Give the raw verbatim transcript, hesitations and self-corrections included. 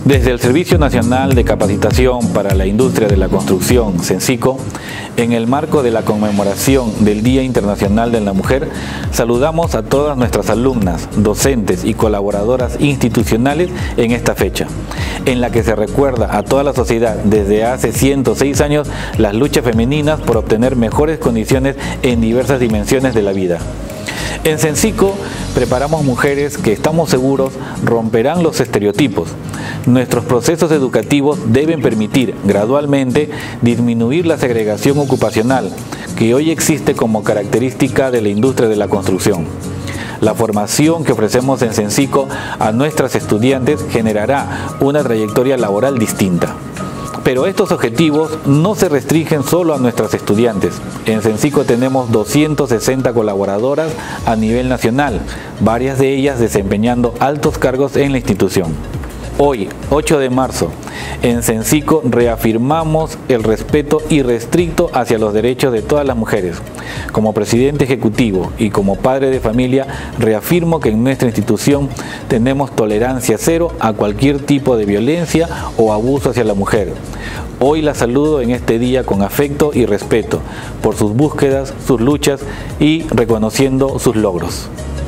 Desde el Servicio Nacional de Capacitación para la Industria de la Construcción, Censico, en el marco de la conmemoración del Día Internacional de la Mujer, saludamos a todas nuestras alumnas, docentes y colaboradoras institucionales en esta fecha, en la que se recuerda a toda la sociedad desde hace ciento seis años las luchas femeninas por obtener mejores condiciones en diversas dimensiones de la vida. En Censico preparamos mujeres que estamos seguros romperán los estereotipos. Nuestros procesos educativos deben permitir gradualmente disminuir la segregación ocupacional que hoy existe como característica de la industria de la construcción. La formación que ofrecemos en Censico a nuestras estudiantes generará una trayectoria laboral distinta. Pero estos objetivos no se restringen solo a nuestras estudiantes. En Censico tenemos doscientas sesenta colaboradoras a nivel nacional, varias de ellas desempeñando altos cargos en la institución. Hoy, ocho de marzo, en Censico reafirmamos el respeto irrestricto hacia los derechos de todas las mujeres. Como presidente ejecutivo y como padre de familia, reafirmo que en nuestra institución tenemos tolerancia cero a cualquier tipo de violencia o abuso hacia la mujer. Hoy la saludo en este día con afecto y respeto por sus búsquedas, sus luchas y reconociendo sus logros.